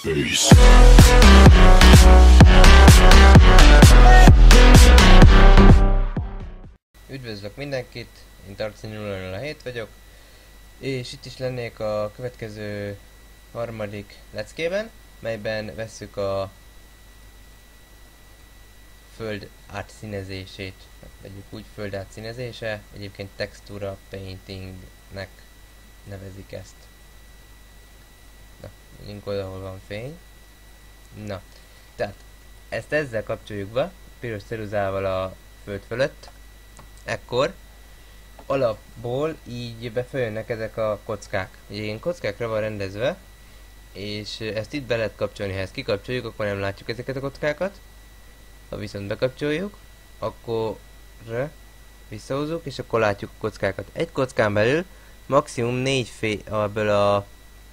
Peace. Üdvözlök mindenkit, én Tarci 007 vagyok, és itt is lennék a következő harmadik leckében, melyben vesszük a föld átszínezését, vegyük úgy, föld átszínezése, egyébként textura paintingnek nevezik ezt. Na, menjünk oda, ahol van fény. Na, tehát ezt ezzel kapcsoljuk be, piros ceruzával a föld fölött, ekkor alapból így befejönnek ezek a kockák. Ugye ilyen kockákra van rendezve, és ezt itt be lehet kapcsolni, ha ezt kikapcsoljuk, akkor nem látjuk ezeket a kockákat. Ha viszont bekapcsoljuk, akkor visszahozunk, és akkor látjuk a kockákat. Egy kockán belül maximum 4 ebből a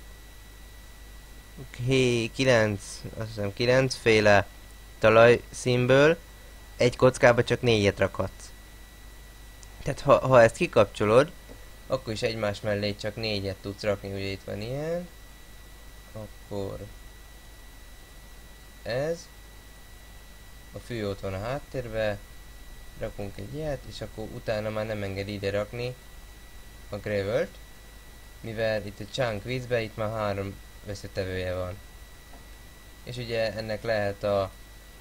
9 féle talajszínből egy kockába csak 4-et rakhatsz. Tehát ha ezt kikapcsolod, akkor is egymás mellé csak 4-et tudsz rakni, ugye itt van ilyen. Akkor ez. A fű ott van a háttérbe. Rakunk egy ilyet, és akkor utána már nem enged ide rakni a gravelt, mivel itt a chunk vízbe, itt már 3 összetevője van. És ugye ennek lehet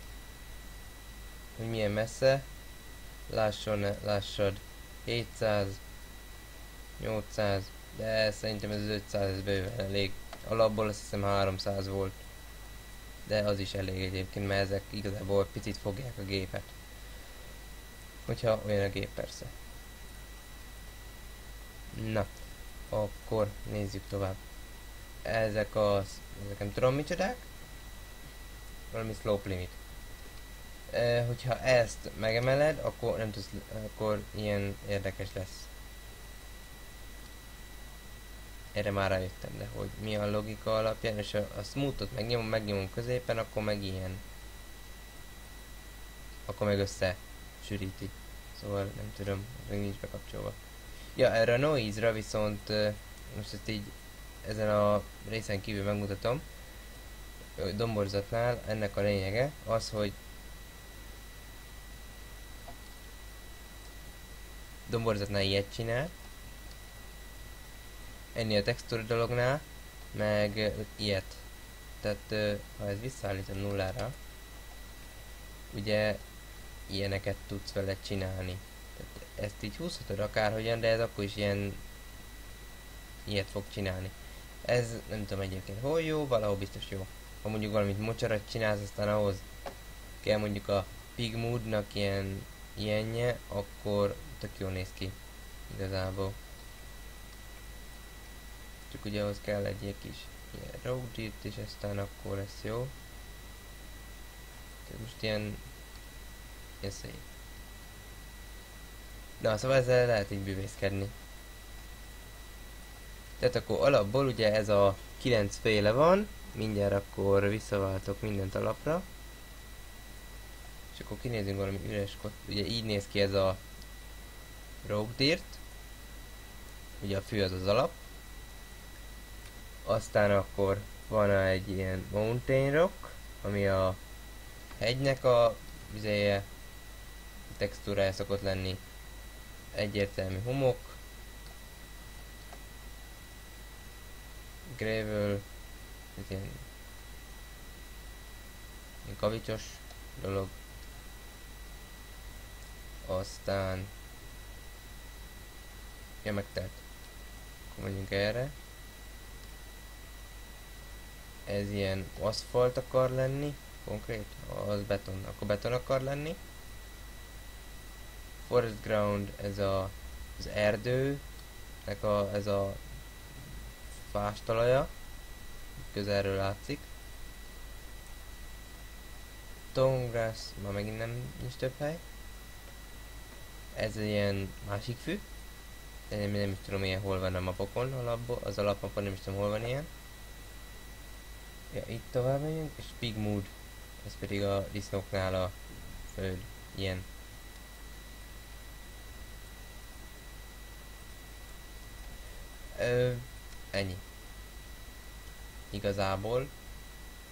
hogy milyen messze. Lássad 700, 800, de szerintem ez 500, ez bőven elég. Alapból azt hiszem 300 volt. De az is elég egyébként, mert ezek igazából picit fogják a gépet. Hogyha olyan a gép persze. Na, akkor nézzük tovább. Ezek nem tudom micsodák. Valami slope limit. Hogyha ezt megemeled, akkor nem tudsz, akkor ilyen érdekes lesz. Erre már rájöttem, de hogy mi a logika alapján, és a smoothot megnyomom középen, akkor meg ilyen. Akkor meg össze sűríti. Szóval nem tudom, még nincs bekapcsolva. Ja, erre a noise-ra viszont most ezt így ezen a részen kívül megmutatom. Domborzatnál ennek a lényege az, hogy domborzatnál ilyet csinál, ennél a textúra dolognál meg ilyet. Tehát ha ez visszaállítom nullára, ugye ilyeneket tudsz vele csinálni. Tehát ezt így húzhatod akárhogyan, de ez akkor is ilyet fog csinálni. Ez nem tudom egyébként hol jó, valahol biztos jó. Ha mondjuk valamit mocsarat csinálsz, aztán ahhoz kell mondjuk a Pigmoodnak ilyenje, akkor tök jól néz ki igazából. Csak ugye ahhoz kell egy kis ilyen road dirt, és aztán akkor lesz jó. Tehát most ilyen szép. Na, szóval ezzel lehet így bűvészkedni. Tehát akkor alapból ugye ez a 9 féle van, mindjárt akkor visszaváltok mindent alapra. És akkor kinézünk valami üres ugye így néz ki ez a rogue dirt. Ugye a fű az alap. Aztán akkor van egy ilyen mountain rock, ami a hegynek a vizéje, textúrája szokott lenni. Egyértelmű homok. Gravel, ez ilyen kavicsos dolog. Aztán ja, megtelt. Akkor menjünk erre. Ez ilyen aszfalt akar lenni, konkrét, az beton, akkor beton akar lenni. Forest ground, ez az erdőnek ez a fás talaja, közelről látszik. Tall grass, ma megint nincs több hely. Ez ilyen másik fű. Nem is tudom ilyen hol van a mapokon, az alapmapon nem is tudom hol van ilyen. Ja, itt tovább megyünk, és Pigmood, ez pedig a disznóknál a föld, ilyen. Ennyi. Igazából.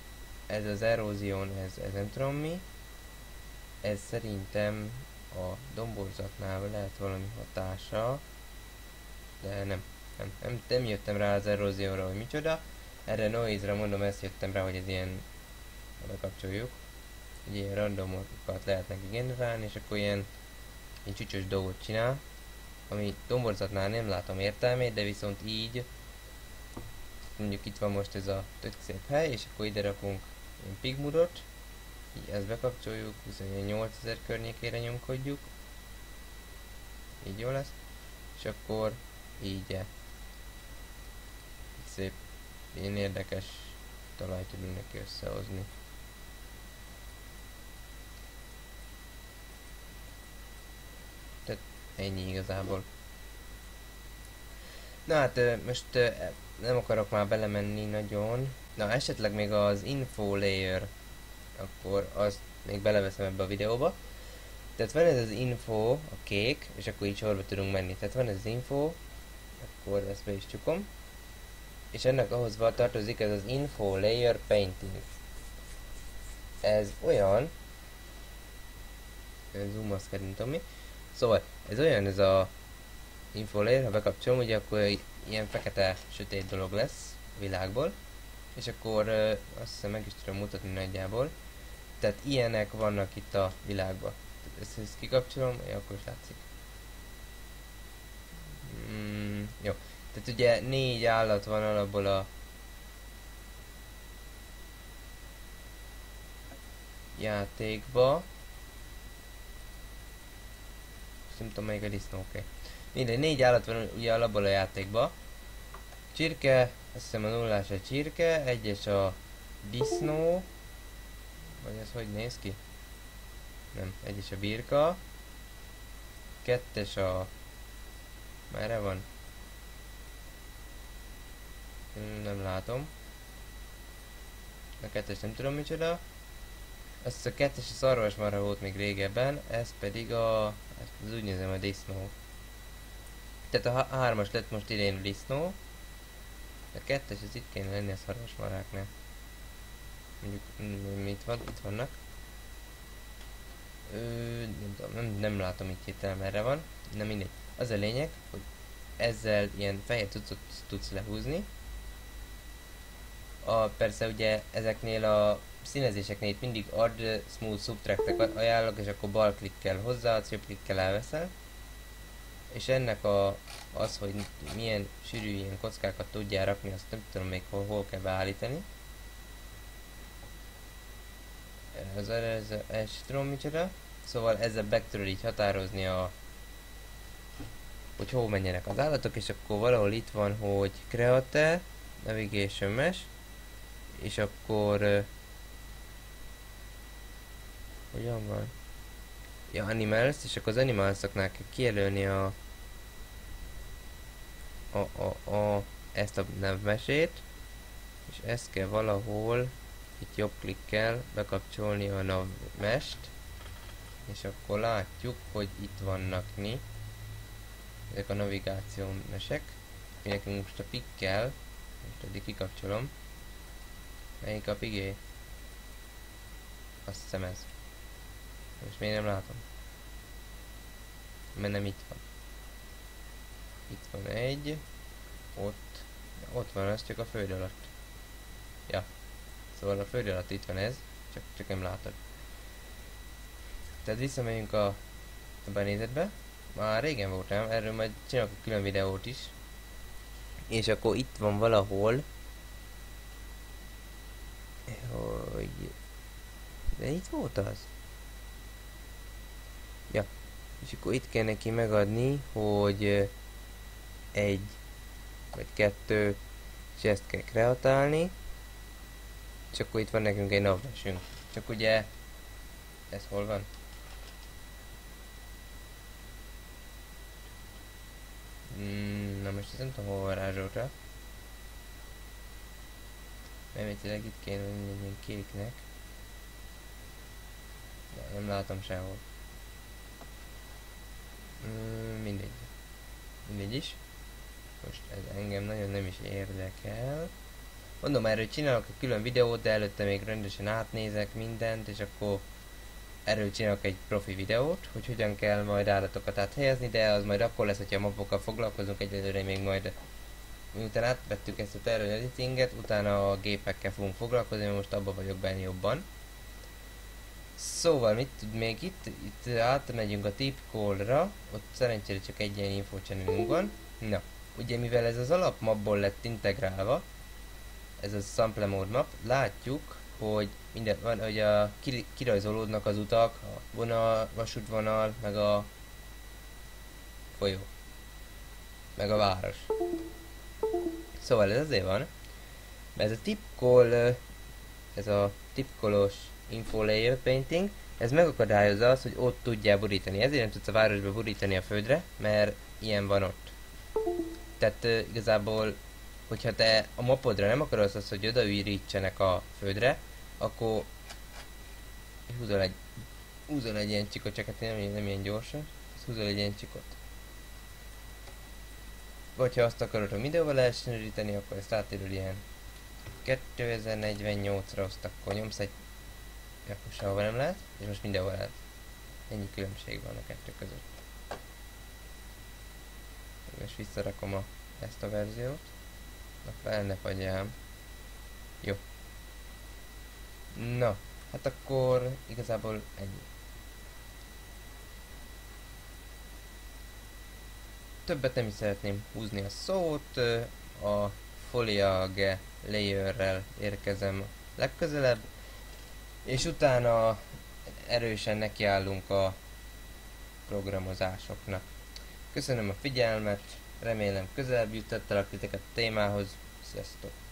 ez az erózión, ez nem tudom mi. Ez szerintem a domborzatnál lehet valami hatása, de nem jöttem rá az erózióra, hogy micsoda. Erre noise-ra mondom, ezt jöttem rá, hogy ez ilyen, bekapcsoljuk, hogy ilyen randomokat lehet neki generálni, és akkor ilyen csücsös dolgot csinál, ami domborzatnál nem látom értelmét, de viszont így, mondjuk itt van most ez a tök szép hely, és akkor ide rakunk ilyen pigmudot, így ezt bekapcsoljuk, 28.000 környékére nyomkodjuk, így jó lesz, és akkor így szép, ilyen érdekes talajt tudunk neki összehozni. Tehát ennyi igazából. Na hát most nem akarok már belemenni nagyon. Na esetleg még az info layer, akkor azt még beleveszem ebbe a videóba. Tehát van ez az info, a kék, és akkor így sorba tudunk menni. Tehát van ez az info, akkor ezt be is csukom. És ennek ahhoz tartozik ez az info layer painting. Ez olyan, zoom azt kell, nem tudom mi. Szóval ez olyan, ez a info layer, ha bekapcsolom, ugye akkor ilyen fekete sötét dolog lesz a világból. És akkor azt hiszem meg is tudom mutatni nagyjából. Tehát ilyenek vannak itt a világban. Ezt kikapcsolom, akkor is látszik. Jó. Tehát ugye 4 állat van alapból a játékba. Nem tudom melyik a disznó, oké. Mindegy, 4 állat van ugye alapból a játékba. Csirke, azt hiszem a nullás a csirke, 1-es a disznó. Vagy ez hogy néz ki? Nem, 1-es a birka. 2-es a... merre van? Nem látom. A 2-es nem tudom micsoda. Azt a 2-es a szarvasmarha volt még régebben, ez pedig a... ez úgy nézem a disznó. Tehát a 3-as lett most idén a disznó. A 2-es az itt kéne lenni a szarvasmarháknál. Mondjuk mit van? Itt vannak. Nem tudom, nem látom itt hirtelen merre van. Na mindegy. Az a lényeg, hogy ezzel ilyen fehér cuccot tudsz lehúzni. Persze ugye ezeknél a színezéseknél itt mindig add smooth subtractek ajánlok, és akkor bal klikkel hozzá, jobb klikkel elveszel. És ennek az, hogy milyen sűrű ilyen kockákat tudjál rakni, azt nem tudom még hol kell beállítani. Ez tudom micsoda. Szóval ezzel meg tudod így határozni hogy hol menjenek az állatok, és akkor valahol itt van, hogy create, navigation mesh, és akkor hogyan van? Ja, animals, és akkor az animalsoknál kell kijelölni ezt a nevmesét, és ezt kell valahol itt jobb klikkel bekapcsolni a navmest, és akkor látjuk, hogy itt vannak ezek a navigáció mesek. Nekünk most a pikkel, most eddig kikapcsolom. Melyik a pigé? Azt hiszem ez. Most még nem látom. Mert nem itt van. Itt van egy. Ott van, az csak a föld alatt. Ja. Szóval a föld alatt itt van ez. Csak nem látod. Tehát visszamegyünk a benézetbe. Már régen voltam, erről majd csinálok egy külön videót is. És akkor itt van valahol. Hogy... de itt volt az? Ja. És akkor itt kell neki megadni, hogy 1 vagy 2, és ezt kell kreatálni. És akkor itt van nekünk egy navmesünk. Csak ugye... ez hol van? Na most ezt nem tudom hol varázsolta. Remélhetőleg itt kéne lenni egy ilyen kéknek. De nem látom sehol. Mindegy. Mindegy is. Most ez engem nagyon nem is érdekel. Mondom, erről csinálok egy külön videót, de előtte még rendesen átnézek mindent, és akkor erről csinálok egy profi videót, hogy hogyan kell majd állatokat áthelyezni, de az majd akkor lesz, hogyha a mapokkal foglalkozunk, egyelőre még majd miután átvettük ezt a terror editinget, utána a gépekkel fogunk foglalkozni, mert most abban vagyok benne jobban. Szóval mit tud még itt átmegyünk a tipcall-ra, ott szerencsére csak egy ilyen info channelünk van. Na, ugye mivel ez az alapmapból lett integrálva, ez a sample mode map, látjuk, hogy minden van, hogy kirajzolódnak az utak, a vonal, vasútvonal, meg a folyó, meg a város. Szóval ez azért van, mert ez a tipcall, ez a tipcallos info layer painting, ez megakadályozza azt, hogy ott tudjál borítani. Ezért nem tudsz a városba borítani a földre, mert ilyen van ott. Tehát igazából, hogyha te a mapodra nem akarod azt, hogy odaürítsenek a földre, akkor húzol egy ilyen csikot, csak hát nem ilyen gyorsan, húzol egy ilyen csikot. Vagy ha azt akarod, hogy mindenhol lehessen üríteni, akkor ezt átírod ilyen 2048-ra, azt akkor nyomsz egy, akkor sehova nem lehet, és most mindenhol lehet. Ennyi különbség van a kettő között. Most visszarakom ezt a verziót. Na fel ne fagyjám. Jó. Na, hát akkor igazából ennyi. Többet nem is szeretném húzni a szót, a foliage layerrel érkezem legközelebb, és utána erősen nekiállunk a programozásoknak. Köszönöm a figyelmet, remélem közelebb juttattalak titeket a témához, sziasztok!